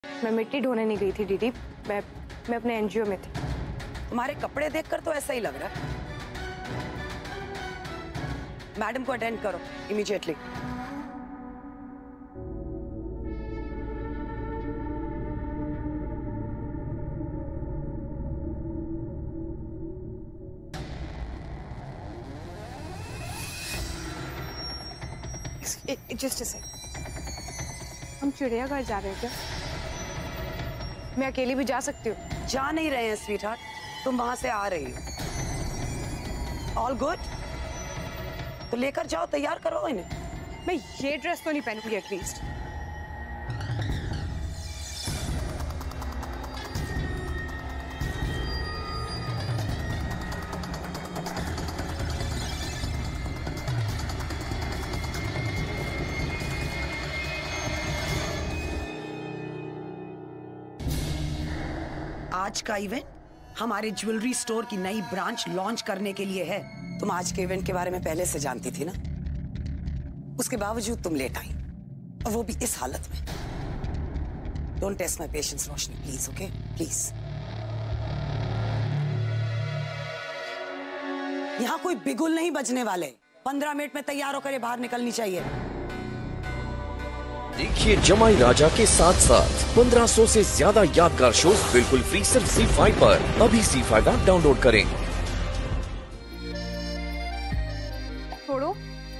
मैं मिट्टी ढोने नहीं गई थी दीदी, मैं अपने एनजीओ में थी। तुम्हारे कपड़े देखकर तो ऐसा ही लग रहा है। मैडम को अटेंड करो इमीडिएटली। जस्ट से हम चिड़ियाघर जा रहे हैं क्या? मैं अकेली भी जा सकती हूँ? जा नहीं रहे हैं स्वीटहार्ट, तुम वहां से आ रही हो। All good? तो लेकर जाओ, तैयार करो इन्हें। मैं ये ड्रेस तो नहीं पहनूंगी एटलीस्ट। आज का इवेंट हमारे ज्वेलरी स्टोर की नई ब्रांच लॉन्च करने के लिए है। तुम आज के इवेंट के बारे में पहले से जानती थी ना, उसके बावजूद तुम लेट आई, और वो भी इस हालत में। Don't test my patience Roshni please, okay please. यहाँ कोई बिगुल नहीं बजने वाले। 15 मिनट में तैयार होकर ये बाहर निकलनी चाहिए। देखिए जमाई राजा के साथ साथ 1500 से ज्यादा यादगार शोज बिल्कुल फ्री सिर्फ ZEE5 पर। अभी ZEE5 ऐप डाउनलोड करें। छोड़ो,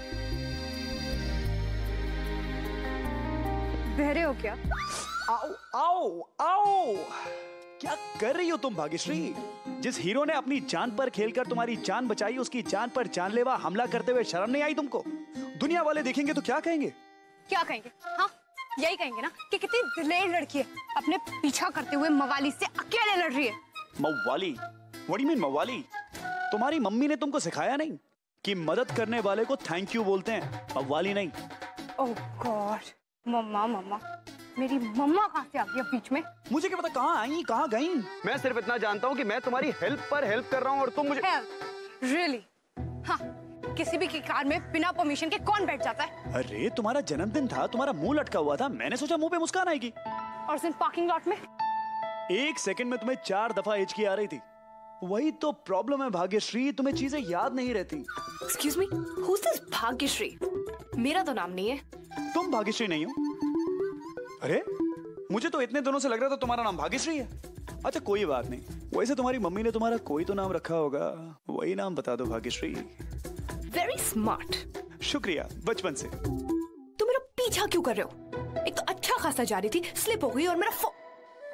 बहरे हो क्या? आओ आओ आओ, क्या कर रही हो तुम भाग्यश्री? जिस हीरो ने अपनी जान पर खेलकर तुम्हारी जान बचाई, उसकी जान पर जानलेवा हमला करते हुए शर्म नहीं आई तुमको? दुनिया वाले देखेंगे तो क्या कहेंगे? क्या कहेंगे? हाँ, यही कहेंगे ना कि कितनी दिलेर लड़की है, अपने पीछा करते हुए मवाली से अकेले लड़ रही है। मवाली? What do you mean मवाली? तुम्हारी मम्मी ने तुमको सिखाया नहीं कि मदद करने वाले को थैंक यू बोलते हैं, मवाली नहीं। ओह गॉड, मम्मा मम्मा, मेरी मम्मा कहाँ से आ गई बीच में? मुझे क्या पता कहाँ आई कहाँ गई। मैं सिर्फ इतना जानता हूँ कि मैं तुम्हारी हेल्प पर हेल्प कर रहा हूँ और तुम मुझे रियली? हाँ, किसी भी की कार में बिना परमिशन के कौन बैठ जाता है? अरे तुम्हारा जन्मदिन था, तुम्हारा मुंह लटका हुआ था, मैंने सोचा मुंह पे मुस्कान आएगी। और उस दिन पार्किंग लॉट में 1 सेकंड में तुम्हें 4 दफा एज की आ रही थी। वही तो प्रॉब्लम है भाग्यश्री, तुम्हें चीजें याद नहीं रहती। Excuse me, who is this Bhagyashree? मेरा तो नाम नहीं है। तुम भाग्यश्री नहीं हो? अरे मुझे तो इतने दिनों से लग रहा था तुम्हारा नाम भाग्यश्री है। अच्छा कोई बात नहीं, वैसे तुम्हारी मम्मी ने तुम्हारा कोई तो नाम रखा होगा, वही नाम बता दो भाग्यश्री। Very smart. शुक्रिया, बचपन से। तुम मेरा पीछा क्यों कर रहे हो? एक तो अच्छा खासा जा रही थी, स्लिप हो गई और मेरा फोन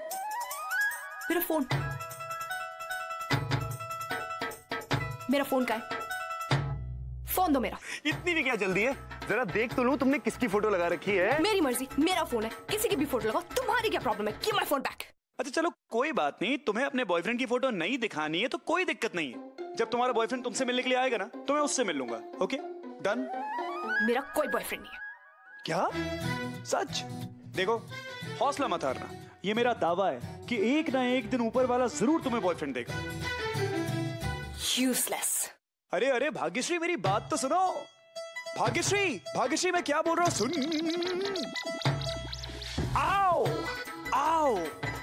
का है? फोन दो मेरा। इतनी भी क्या जल्दी है? जरा देख तो लूं तुमने किसकी फोटो लगा रखी है। मेरी मर्जी, मेरा फोन है, किसी की भी फोटो लगाओ। तुम्हारी क्या प्रॉब्लम है? Give my phone back. अच्छा चलो कोई बात नहीं, तुम्हें अपने बॉयफ्रेंड की फोटो नहीं दिखानी है तो कोई दिक्कत नहीं है। जब तुम्हारा बॉयफ्रेंड तुमसे मिलने के लिए आएगा ना तो मैं उससे मिल लूंगा। Okay done? मेरा कोई बॉयफ्रेंड नहीं है। क्या? सच? देखो हौसला मत हारना, ये मेरा दावा है कि एक ना एक दिन ऊपर वाला जरूर तुम्हें बॉयफ्रेंड देगा। यूजलेस। अरे अरे भाग्यश्री मेरी बात तो सुनो। भाग्यश्री भाग्यश्री मैं क्या बोल रहा हूँ सुन। आओ आओ।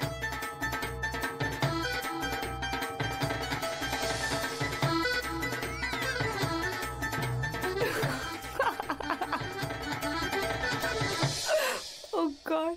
Oh God.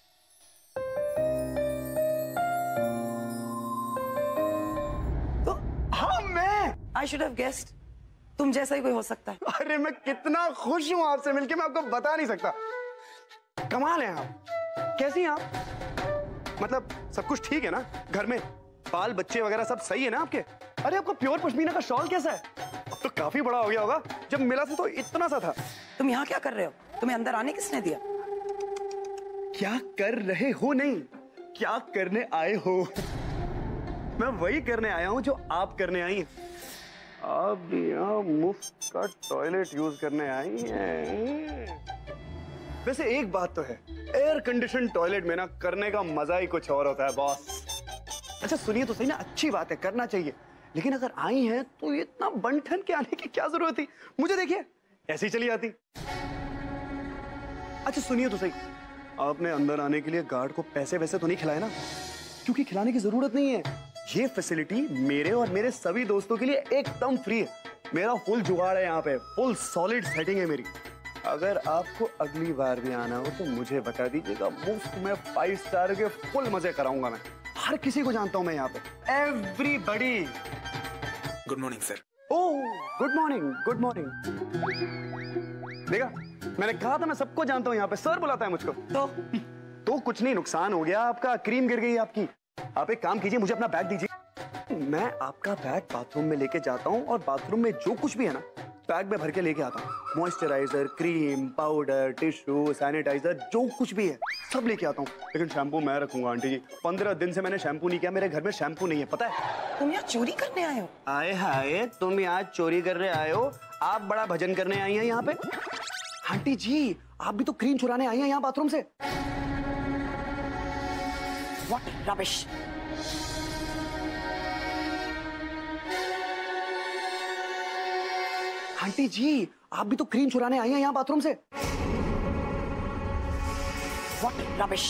तो हाँ मैं आई शुड हैव गेस्ड, तुम जैसा ही कोई हो सकता है। अरे मैं कितना खुश हूँ आपसे मिलके, मैं आपको बता नहीं सकता। कमाल है आप। कैसी हैं आप? मतलब सब कुछ ठीक है ना? घर में बाल बच्चे वगैरह सब सही है ना आपके? अरे आपका प्योर पश्मीना का शॉल कैसा है? अब तो काफी बड़ा हो गया होगा, जब मिला था तो इतना सा था। तुम यहाँ क्या कर रहे हो? तुम्हें अंदर आने किसने दिया? क्या कर रहे हो नहीं, क्या करने आए हो? मैं वही करने आया हूं जो आप करने आई हैं। आप यहाँ मुफ्त का टॉयलेट यूज करने आई हैं। वैसे एक बात तो है, एयर कंडीशन टॉयलेट में ना करने का मजा ही कुछ और होता है बॉस। अच्छा सुनिए तो सही ना, अच्छी बात है, करना चाहिए, लेकिन अगर आई हैं तो इतना बन ठन के आने की क्या जरूरत थी? मुझे देखिए ऐसी चली आती। अच्छा सुनिए तो सही, आपने अंदर आने के लिए गार्ड को पैसे वैसे तो नहीं खिलाए ना? क्योंकि खिलाने की जरूरत नहीं है। ये फैसिलिटी मेरे और मेरे सभी दोस्तों के लिए एकदम फ्री है। मेरा फुल जुगाड़ है यहाँ पे, फुल सॉलिड सेटिंग है मेरी। अगर आपको अगली बार भी आना हो तो मुझे बता दीजिएगा, मुफ्त में 5 स्टार के फुल मजे कराऊंगा मैं। हर किसी को जानता हूँ मैं यहाँ पे, everybody. Good morning sir. Oh good morning, good morning. देखा, मैंने कहा था मैं सबको जानता हूँ यहाँ पे, सर बुलाता है मुझको। तो कुछ नहीं, नुकसान हो गया आपका, क्रीम गिर गई आपकी। आप एक काम कीजिए, मुझे अपना बैग दीजिए। मैं आपका बैग बाथरूम में लेके जाता हूँ और बाथरूम में जो कुछ भी है ना, बैग में भर के लेके आता हूँ। Moisturiser, cream, powder, tissue, sanitiser, जो कुछ भी है सब लेके आता हूँ। लेकिन शैम्पू मैं रखूंगा आंटी जी। 15 दिन से मैंने शैम्पू नहीं किया, मेरे घर में शैम्पू नहीं है, पता है? तुम यहाँ चोरी करने आए हो? आए हाय, तुम यहाँ चोरी करने आए हो? आप बड़ा भजन करने आई हैं यहाँ पे? आंटी जी, आप भी तो क्रीम चुराने आई हैं यहाँ बाथरूम से। What rubbish! आंटी जी, आप भी तो क्रीम चुराने आई हैं यहाँ बाथरूम से। What rubbish!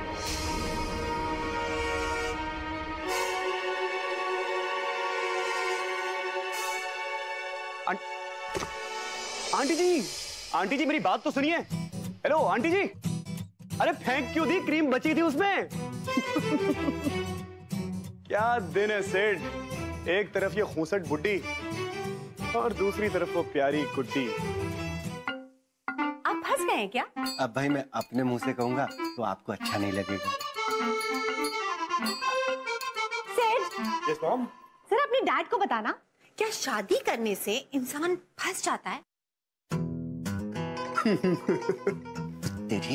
आंटी जी मेरी बात तो सुनिए। हेलो आंटी जी, अरे फेंक क्यों दी? क्रीम बची थी उसमें। क्या दिन है सेठ, एक तरफ ये खूंसट बुड्ढी और दूसरी तरफ वो प्यारी गुड्डी। आप फंस गए हैं क्या? अब भाई मैं अपने मुंह से कहूंगा तो आपको अच्छा नहीं लगेगा। सेठ, यस मॉम। सर अपने डैड को बताना, क्या शादी करने से इंसान फंस जाता है? तेरी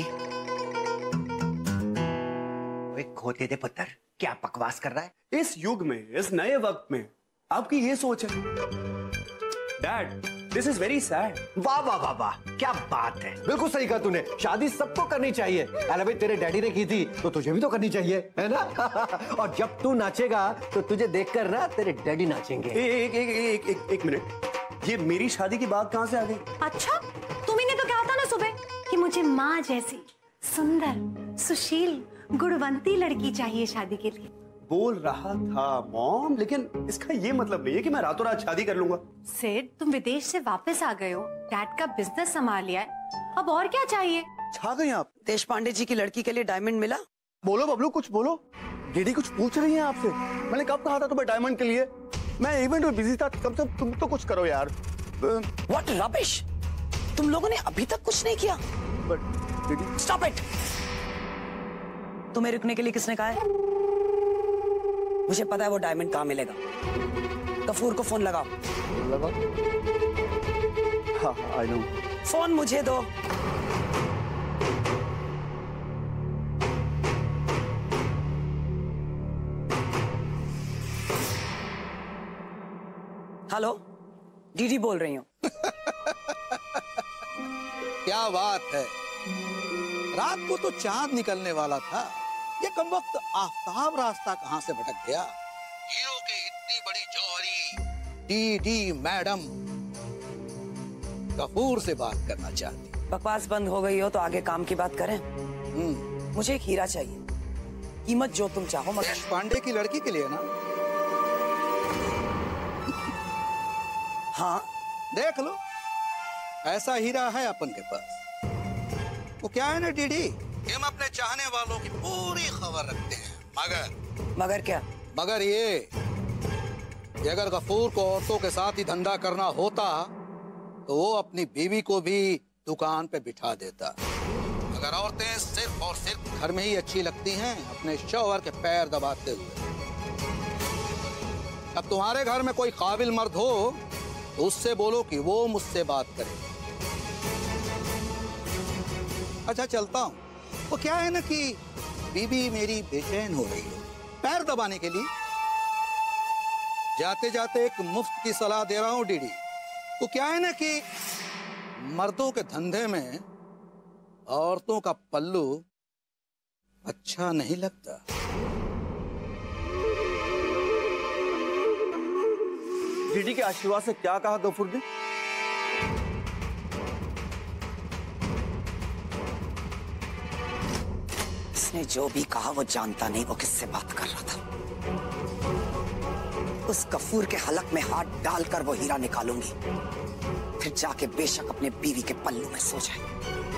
खोते दे पुत्र, क्या बकवास कर रहा है? इस युग में, इस नए वक्त में आपकी ये सोच है? Dad, this is very sad. वाह वाह वाह वाह, क्या बात है, बिल्कुल सही कहा तूने। शादी सबको करनी चाहिए। अरे भाई, तेरे डैडी ने की थी तो तुझे भी तो करनी चाहिए, है ना? और जब तू नाचेगा तो तुझे देखकर ना तेरे डैडी नाचेंगे। एक मिनट, ये मेरी शादी की बात कहां से आ गई? अच्छा, तुम्ही ने तो कहा था ना सुबह कि मुझे माँ जैसी सुंदर, सुशील, गुणवंती लड़की चाहिए शादी के लिए। बोल रहा था मॉम, लेकिन इसका ये मतलब नहीं है कि मैं रातों रात शादी कर लूंगा। सेठ, तुम विदेश से वापस आ गए हो, डैड का बिजनेस संभाल लिया है, अब और क्या चाहिए? छा गए आप। देश पांडे जी की लड़की के लिए डायमंड मिला? बोलो बबलू, कुछ बोलो। डीडी कुछ पूछ रही है आपसे। मैंने कब कहा था तुम्हें डायमंड के लिए? मैं इवेंट में बिजी था, कम से कम तुम तो कुछ करो यार। What rubbish! तुम लोगों ने अभी तक कुछ नहीं किया। Stop it! तुम्हें रुकने के लिए किसने कहा है? मुझे पता है वो डायमंड कहाँ मिलेगा। गफूर को फोन लगाओ। हाँ, I know। फोन मुझे दो। हेलो, डीडी बोल रही हूँ। क्या बात है, रात को तो चांद निकलने वाला था, ये कमबख्त आफताब रास्ता कहां से भटक गया? हीरो की इतनी बड़ी जौहरी डीडी मैडम गफूर से बात करना चाहती। बकवास बंद हो गई हो तो आगे काम की बात करें। मुझे एक हीरा चाहिए, कीमत जो तुम चाहो। मगर देश पांडे की लड़की के लिए ना? हाँ, देख लो, ऐसा हीरा है अपन के पास। वो क्या है ना डीडी, हम अपने चाहने वालों की पूरी खबर रखते हैं, मगर क्या? मगर ये कि अगर गफूर को औरतों के साथ ही धंधा करना होता तो वो अपनी बीवी को भी दुकान पे बिठा देता। अगर औरतें सिर्फ और सिर्फ घर में ही अच्छी लगती हैं अपने शौहर के पैर दबाते हुए, अब तुम्हारे घर में कोई काबिल मर्द हो तो उससे बोलो कि वो मुझसे बात करे। अच्छा चलता हूँ। वो क्या है ना कि बीबी मेरी बेचैन हो रही है पैर दबाने के लिए। जाते जाते एक मुफ्त की सलाह दे रहा हूँ डीडी। वो क्या है ना कि मर्दों के धंधे में औरतों का पल्लू अच्छा नहीं लगता। डीडी के आशीर्वाद से क्या कहा गफूर ने? उसने जो भी कहा वो जानता नहीं वो किससे बात कर रहा था। उस गफूर के हलक में हाथ डालकर वो हीरा निकालूंगी, फिर जाके बेशक अपने बीवी के पल्लू में सो जाए।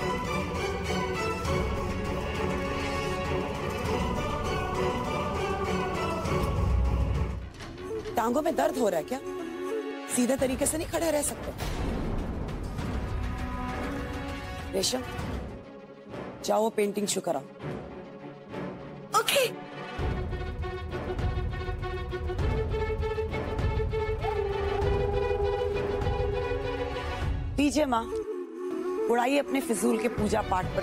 टांगों में दर्द हो रहा है क्या? सीधे तरीके से नहीं खड़े रह सकते। रेशम, जाओ पेंटिंग शुरू कराओ। ओके। पीछे माँ, उड़ाइए अपने फिजूल के पूजा पाठ पर।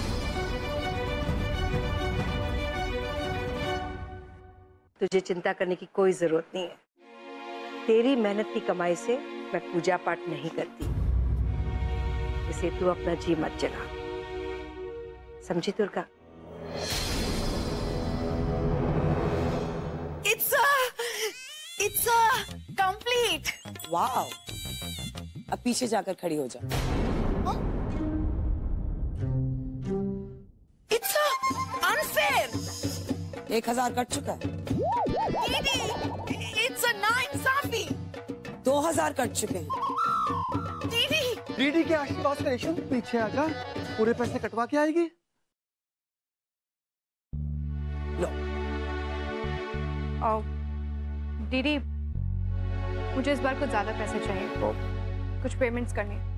तुझे चिंता करने की कोई जरूरत नहीं है। तेरी मेहनत की कमाई से मैं पूजा पाठ नहीं करती, इसे तू अपना जी मत जला, समझी दुर्गा? It's complete. वाह, अब पीछे जाकर खड़ी हो जा। It's unfair. 1000 कट चुका है। दीदी, it's a नाइंसाफी। 2000 कट चुके हैं। दीदी के आशीर्वाद का रेशम पीछे आजा, पूरे पैसे कटवा के आएगी। लो। दीदी, मुझे इस बार कुछ ज्यादा पैसे चाहिए, तो कुछ पेमेंट्स करनी है।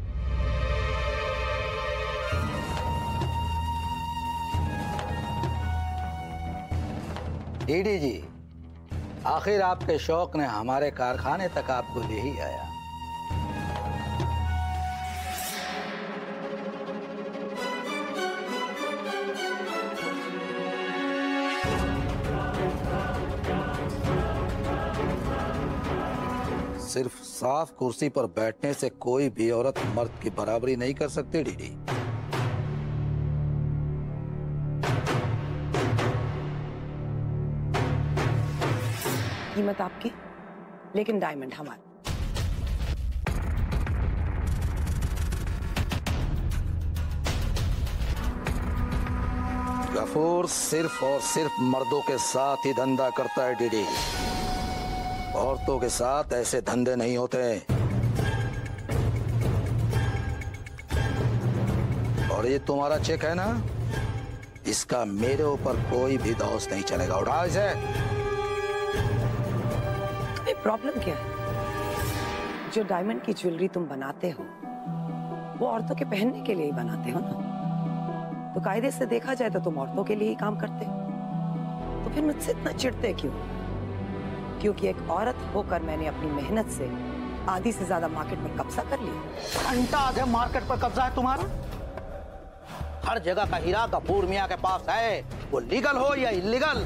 डीडी जी, आखिर आपके शौक ने हमारे कारखाने तक आपको ले ही आया। सिर्फ साफ कुर्सी पर बैठने से कोई भी औरत मर्द की बराबरी नहीं कर सकती डीडी। कीमत आपकी, लेकिन डायमंड हमारा। गफूर सिर्फ और सिर्फ मर्दों के साथ ही धंधा करता है डीडी, औरतों के साथ ऐसे धंधे नहीं होते। और ये तुम्हारा चेक है ना, इसका मेरे ऊपर कोई भी दोष नहीं चलेगा। उठाओ इसे। प्रॉब्लम क्या है? जो डायमंड की ज्वेलरी तुम बनाते हो वो औरतों के पहनने के लिए ही बनाते हो ना, तो कायदे से देखा जाए तो तुम औरतों के लिए ही काम करते हो, तो फिर मुझसे इतना चिढ़ते क्यों? क्योंकि एक औरत होकर मैंने अपनी मेहनत से आधी से ज्यादा मार्केट पर कब्जा कर लिया। घंटा आधे मार्केट पर कब्जा है तुम्हारा? हर जगह का हीरा गफूर मियां के पास है, वो लीगल हो या इलीगल।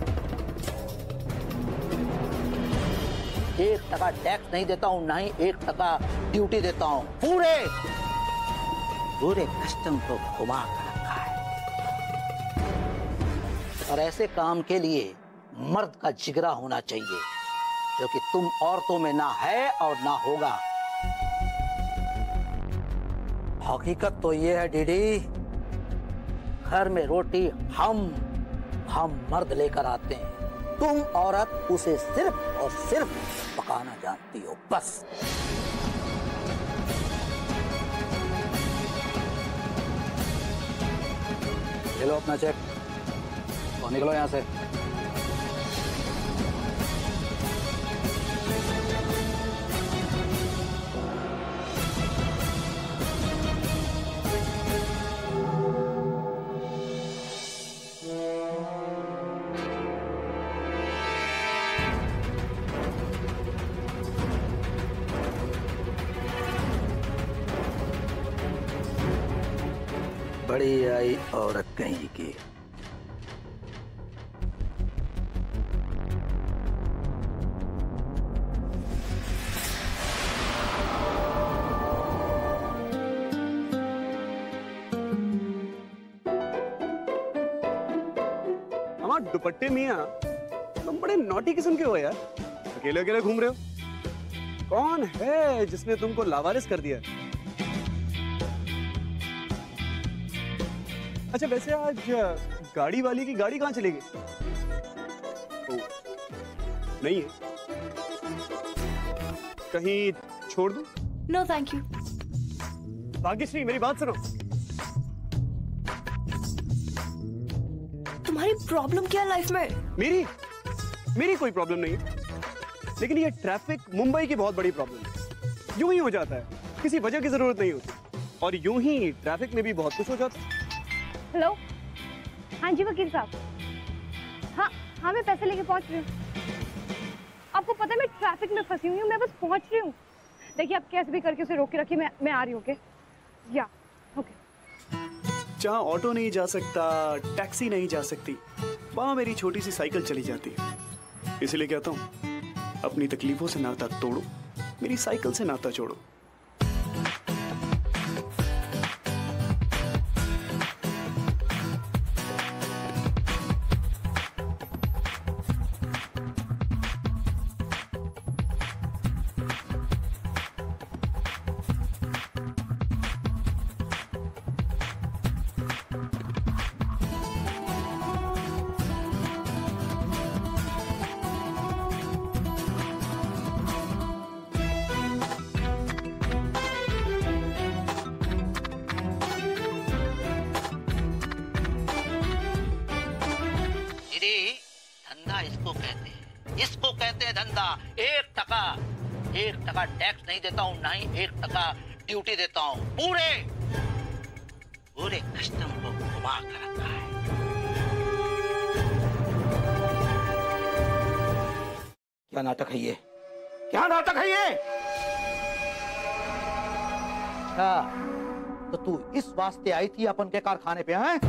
1% टैक्स नहीं देता हूँ, ना ही 1% ड्यूटी देता हूँ। पूरे कस्टम को घुमा कर रखा है। और ऐसे काम के लिए मर्द का जिगरा होना चाहिए, जो कि तुम औरतों में ना है और ना होगा। हकीकत तो ये है डीडी, घर में रोटी हम मर्द लेकर आते हैं, तुम औरत उसे सिर्फ और सिर्फ पकाना जानती हो, बस। ले लो अपना चेक और निकलो यहां से। बड़ी आई औरत कहीं की। हमारे दुपट्टे मियां, तुम बड़े नॉटी किस्म के हो यार, अकेले अकेले घूम रहे हो। कौन है जिसने तुमको लावारिस कर दिया? अच्छा वैसे आज गाड़ी वाली की गाड़ी कहाँ चली गई? नहीं है, कहीं छोड़ दूं? No thank you. भाग्यश्री मेरी बात सुनो। तुम्हारी प्रॉब्लम क्या है लाइफ में? मेरी कोई प्रॉब्लम नहीं है, लेकिन ये ट्रैफिक मुंबई की बहुत बड़ी प्रॉब्लम है। यूं ही हो जाता है, किसी वजह की जरूरत नहीं होती, और यूं ही ट्रैफिक में भी बहुत कुछ हो जाता है। हेलो, हाँ जी वकील साहब। हाँ मैं पैसे लेके पहुंच रही हूँ। आपको पता है मैं ट्रैफिक में फंसी हुई हूँ, मैं बस पहुंच रही हूँ। देखिए आप कैसे भी करके उसे रोक के रखिए, मैं आ रही हूँ। ओके या ओके। जहाँ ऑटो नहीं जा सकता, टैक्सी नहीं जा सकती, वहां मेरी छोटी सी साइकिल चली जाती है। इसलिए कहता हूँ, अपनी तकलीफों से नाता तोड़ो, मेरी साइकिल से नाता जोड़ो। इसको कहते हैं धंधा। 1% टैक्स नहीं देता हूँ, ना ही 1% ड्यूटी देता हूँ। पूरे कस्टम को घुमा कर रखा है। क्या नाटक है ये? क्या नाटक है ये? अच्छा, तो तू इस वास्ते आई थी अपन के कारखाने पे? हैं?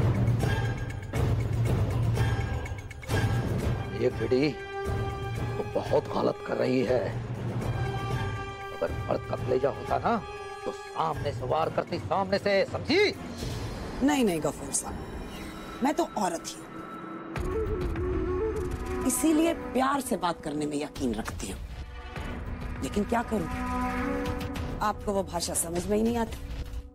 ये बिड़ी तो बहुत गलत कर रही है। अगर मर्द का कलेजा होता ना तो सामने से वार करती, सामने से, समझी? नहीं गफूर साहब, मैं तो औरत ही हूँ, इसीलिए प्यार से बात करने में यकीन रखती हूँ। लेकिन क्या करूँ, आपको वो भाषा समझ में ही नहीं आती।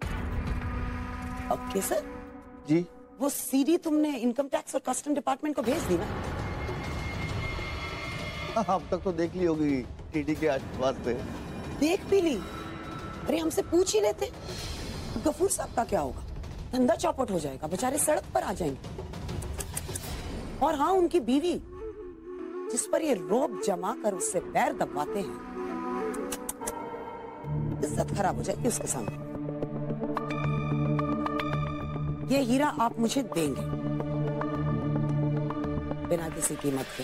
ओके सर जी, वो सीडी तुमने इनकम टैक्स और कस्टम डिपार्टमेंट को भेज दी ना? अब तक तो देख ली होगी टीटी के आशीर्वाद से। देख भी ली? अरे हमसे पूछ ही लेते। गफूर साहब का क्या होगा? धंधा चौपट हो जाएगा, बेचारे सड़क पर आ जाएंगे। और हाँ, उनकी बीवी जिस पर ये रोब जमा कर उससे पैर दबाते हैं, इज्जत खराब हो जाएगी उसके सामने। ये हीरा आप मुझे देंगे बिना किसी कीमत के,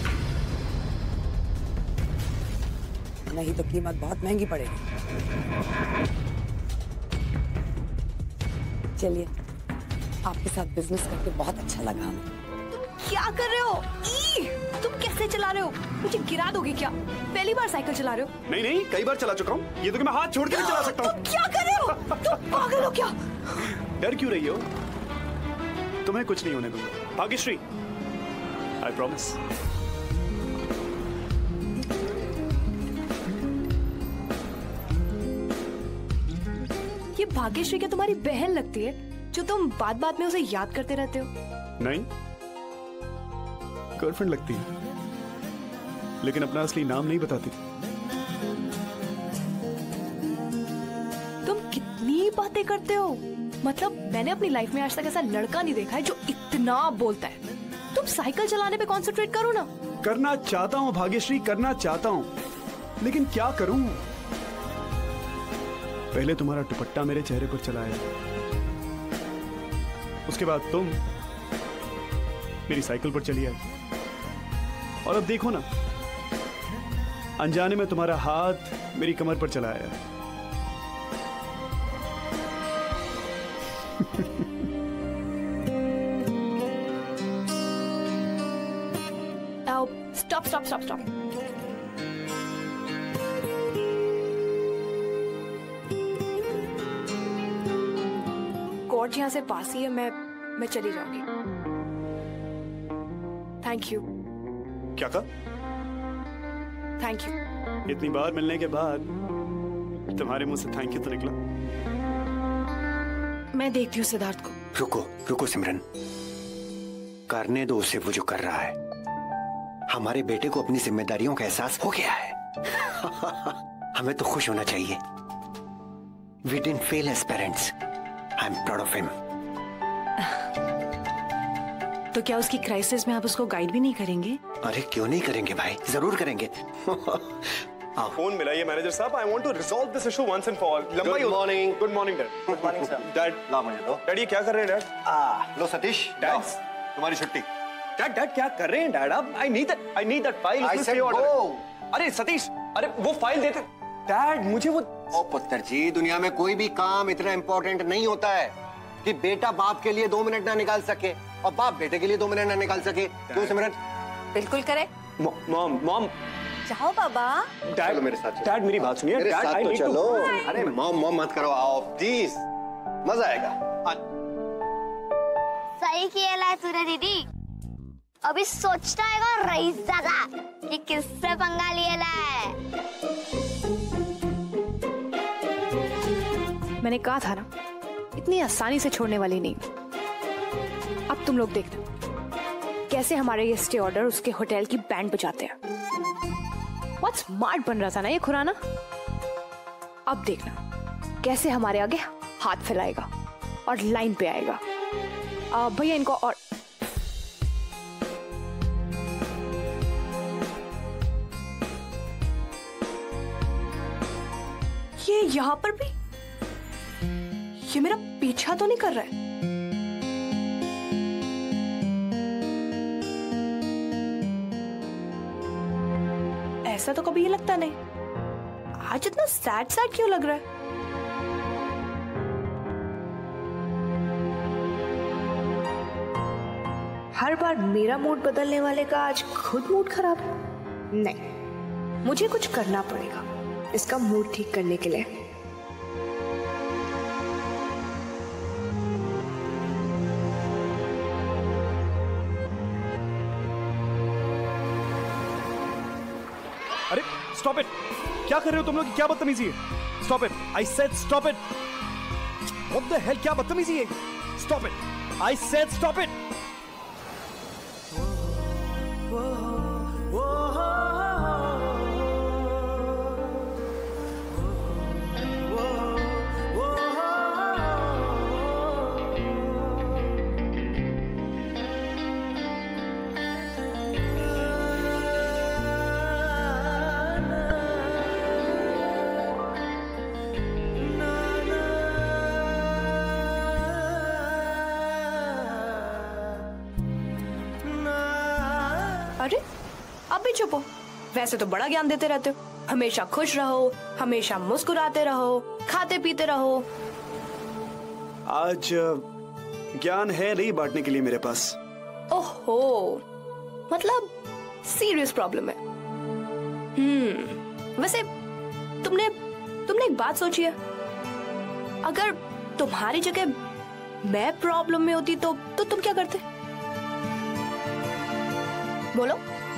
नहीं तो कीमत बहुत महंगी पड़ेगी। चलिए, आपके साथ बिजनेस करके बहुत अच्छा लगा हमें। क्या कर रहे हो? तुम कैसे चला रहे हो? मुझे गिरा दोगे क्या? पहली बार साइकिल चला रहे हो? नहीं, कई बार चला चुका हूँ। ये तो कि मैं हाथ छोड़ के भी चला सकता हूँ। तुम क्या कर रहे हो? तुम पागल हो क्या? डर क्यों रही हो? तुम्हें कुछ नहीं होने दूंगा भाग्यश्री, आई प्रॉमिस। ये भाग्यश्री क्या तुम्हारी बहन लगती है जो तुम बात बात में उसे याद करते रहते हो? नहीं, गर्लफ्रेंड लगती है, लेकिन अपना असली नाम नहीं बताती। तुम कितनी बातें करते हो। मतलब मैंने अपनी लाइफ में आज तक ऐसा लड़का नहीं देखा है जो इतना बोलता है। तुम साइकिल चलाने पे कॉन्सेंट्रेट करो ना। करना चाहता हूँ भाग्यश्री, करना चाहता हूँ, लेकिन क्या करूँ? पहले तुम्हारा दुपट्टा मेरे चेहरे पर चलाया, उसके बाद तुम मेरी साइकिल पर चली आई, और अब देखो ना, अनजाने में तुम्हारा हाथ मेरी कमर पर चलाया। स्टॉप। कोर्ट यहाँ से पास ही है, मैं चली जाऊंगी। Thank you. क्या कहा? Thank you. इतनी बार मिलने के बाद तुम्हारे मुंह से थैंक यू तो निकला। मैं देखती हूँ सिद्धार्थ को। रुको सिमरन, करने दो उसे वो जो कर रहा है। हमारे बेटे को अपनी जिम्मेदारियों का एहसास हो गया है। हमें तो खुश होना चाहिए। We didn't fail as parents. I'm proud of him. तो क्या उसकी क्राइसिस में आप उसको गाइड भी नहीं करेंगे? अरे क्यों नहीं करेंगे भाई, जरूर करेंगे। फोन मिला ये मैनेजर साहब, I want to resolve this issue once and for all. Good morning. Good morning dad. Good morning sir. Dad ला मुझे दो। डैड ये क्या कर रहे हैं डैड? लो सतीश, डैड तुम्हारी छुट्टी। डैड क्या कर रहे हैं डैड आप? I need that file. I said go. अरे सतीश, अरे वो फाइल देते डैड मुझे वो। ओ पुत्र जी, दुनिया में कोई भी काम इतना इम्पोर्टेंट नहीं होता है कि बेटा बाप के लिए 2 मिनट ना निकाल सके और बाप बेटे के लिए 2 मिनट ना निकाल सके। क्यों सिमरन? बिल्कुल करेक्ट। मॉम जाओ बाबा। डैड मेरे साथ डैड मेरी बात सुनिए। मेरे डैड साथ आई तो नीड चलो। टू। अरे मॉम मत करो, आओ प्लीज, मजा आएगा। सही किया तूने दीदी। अभी सोचता है रईस दादा कि किससे पंगा लिया है। मैंने कहा था ना, इतनी आसानी से छोड़ने वाली नहीं। अब तुम लोग देखना कैसे हमारे ये स्टे ऑर्डर उसके होटल की बैंड बजाते हैं। बहुत स्मार्ट बन रहा था ना ये खुराना। अब देखना कैसे हमारे आगे हाथ फैलाएगा और लाइन पे आएगा। भैया इनको और ये यहाँ पर भी, ये मेरा पीछा तो नहीं कर रहा है? ऐसा तो कभी ये लगता नहीं। आज इतना सैड सैड क्यों लग रहा है? हर बार मेरा मूड बदलने वाले का आज खुद मूड खराब है। नहीं, मुझे कुछ करना पड़ेगा इसका मूड ठीक करने के लिए। अरे स्टॉप इट, क्या कर रहे हो तुम लोग? क्या बदतमीजी है? Stop it, I said stop it. What the hell, क्या बदतमीजी है? Stop it, I said stop it. अरे अब भी चुप हो? वैसे तो बड़ा ज्ञान देते रहते हो। हमेशा खुश रहो, हमेशा मुस्कुराते रहो, खाते पीते रहो। आज ज्ञान है नहीं बांटने के लिए मेरे पास। ओहो, मतलब सीरियस प्रॉब्लम है। वैसे तुमने एक बात सोची है? अगर तुम्हारी जगह मैं प्रॉब्लम में होती तो तुम क्या करते? बोलो,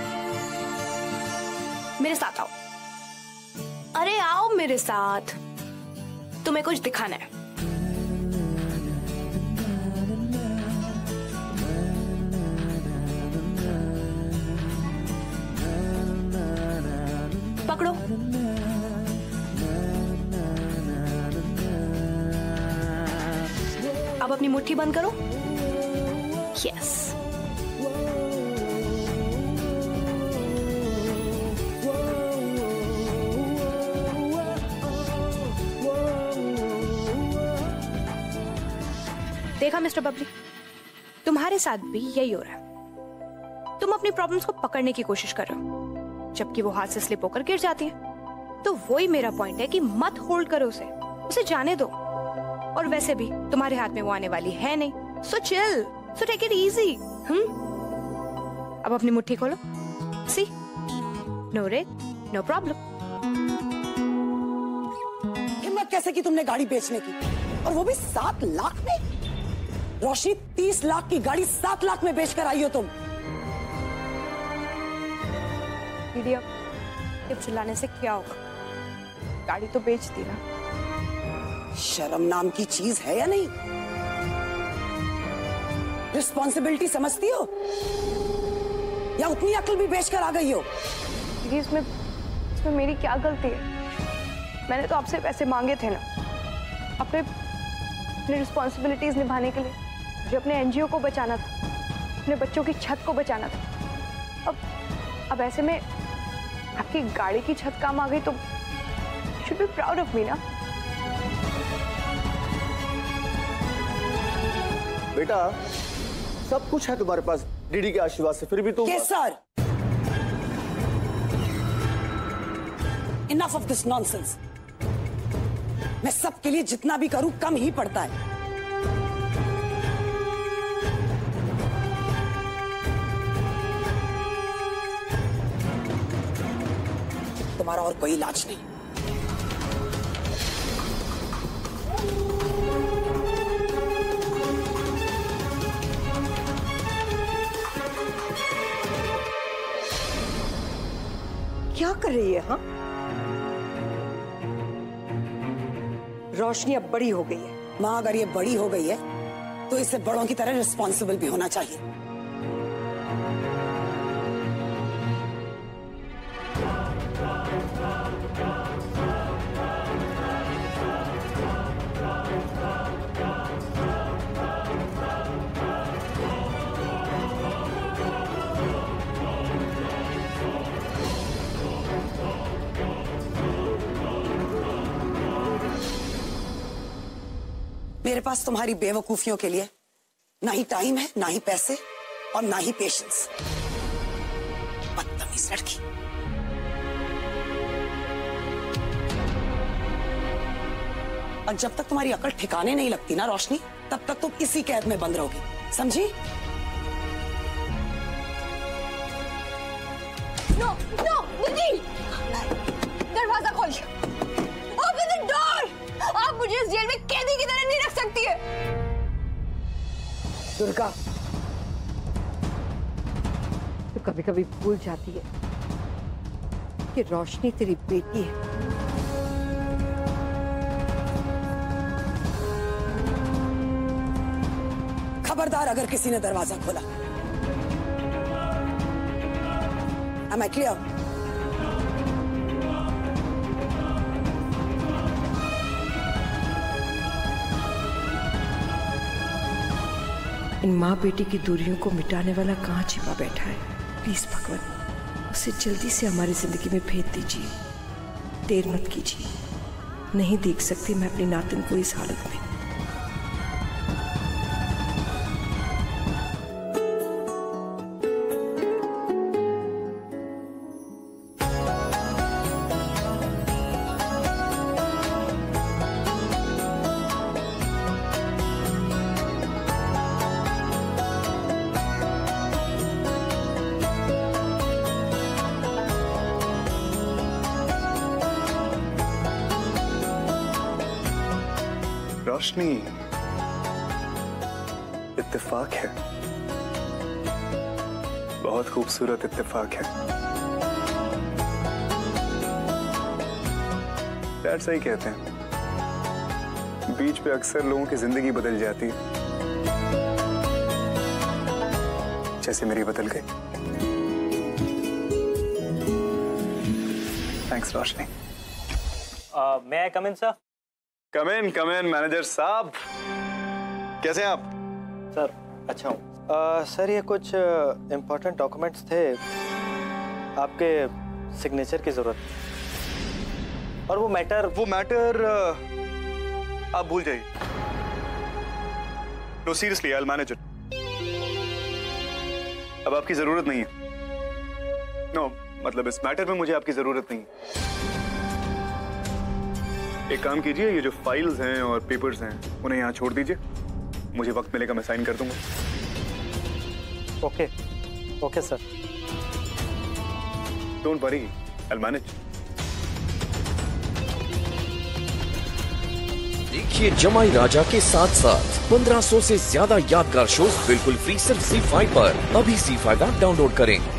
मेरे साथ आओ। अरे आओ मेरे साथ, तुम्हें कुछ दिखाना है। पकड़ो। अब अपनी मुट्ठी बंद करो। यस। देखा मिस्टर बबली, तुम्हारे साथ भी यही हो रहा है। तुम अपनी प्रॉब्लम्स को पकड़ने की कोशिश कर रहे हो, जबकि वो हाथ से स्लिप होकर गिर जाती है। तो वही मेरा पॉइंट है कि मत होल्ड करो उसे जाने दो। और वैसे भी तुम्हारे हाथ में वो आने वाली है नहीं। So chill, so take it easy. अब अपनी मुट्ठी खोलो। See, no rate, no problem. हिम्मत कैसे की तुमने गाड़ी बेचने की, और वो भी 7 लाख में? रोशनी, 30 लाख की गाड़ी 7 लाख में बेचकर आई हो तुम। दीदी अब चिल्लाने से क्या होगा? गाड़ी तो बेच दी ना। शर्म नाम की चीज है या नहीं? रिस्पॉन्सिबिलिटी समझती हो या उतनी अक्ल भी बेचकर आ गई हो? दीदी इसमें मेरी क्या गलती है? मैंने तो आपसे पैसे मांगे थे ना, अपने रिस्पॉन्सिबिलिटीज निभाने के लिए, मुझे अपने एनजीओ को बचाना था, अपने बच्चों की छत को बचाना था। अब ऐसे में आपकी गाड़ी की छत काम आ गई तो should be proud of me ना। बेटा सब कुछ है तुम्हारे पास डीडी के आशीर्वाद से, फिर भी तुम sir, enough of this nonsense. मैं सबके लिए जितना भी करूं कम ही पड़ता है। तुम्हारा और कोई इलाज नहीं। क्या कर रही है? हाँ, रोशनी अब बड़ी हो गई है। माँ, अगर ये बड़ी हो गई है तो इसे बड़ों की तरह रिस्पॉन्सिबल भी होना चाहिए। मेरे पास तुम्हारी बेवकूफियों के लिए ना ही टाइम है, ना ही पैसे और ना ही पेशेंस। बदतमीज लड़की। और जब तक तुम्हारी अकल ठिकाने नहीं लगती ना रोशनी, तब तक तुम इसी कैद में बंद रहोगी, समझी? नो नो दीदी, दरवाजा खोल। Open the door. आप मुझे इस जेल में कैदी की तरह नहीं रख सकती है। दुर्गा, तो कभी कभी भूल जाती है कि रोशनी तेरी बेटी है। खबरदार अगर किसी ने दरवाजा खोला। Am I clear? इन माँ बेटी की दूरियों को मिटाने वाला कहाँ छिपा बैठा है? प्लीज भगवान, उसे जल्दी से हमारी जिंदगी में भेज दीजिए। देर मत कीजिए। नहीं देख सकती मैं अपनी नातिन को इस हालत में। रोशनी, इत्तेफाक है, बहुत खूबसूरत इत्तेफाक है। डैड सही कहते हैं, बीच पे अक्सर लोगों की जिंदगी बदल जाती है, जैसे मेरी बदल गई। Thanks Roshni. may I come in, sir? Come in manager साहब, कैसे हैं आप? सर अच्छा हूँ। सर ये कुछ इम्पोर्टेंट डॉक्यूमेंट्स थे, आपके सिग्नेचर की जरूरत, और वो मैटर आप भूल जाइए। No seriously, I will manage it. अब आपकी जरूरत नहीं है। नो मतलब इस मैटर में मुझे आपकी जरूरत नहीं है। एक काम कीजिए, ये जो फाइल्स हैं और पेपर्स हैं उन्हें यहाँ छोड़ दीजिए, मुझे वक्त मिलेगा मैं साइन कर दूंगा। Okay okay sir. Don't worry, I will manage. देखिए जमाई राजा के साथ साथ 1500 से ज्यादा यादगार शोज बिल्कुल फ्री सिर्फ ZEE5 पर। अभी ZEE5 ऐप डाउनलोड करें।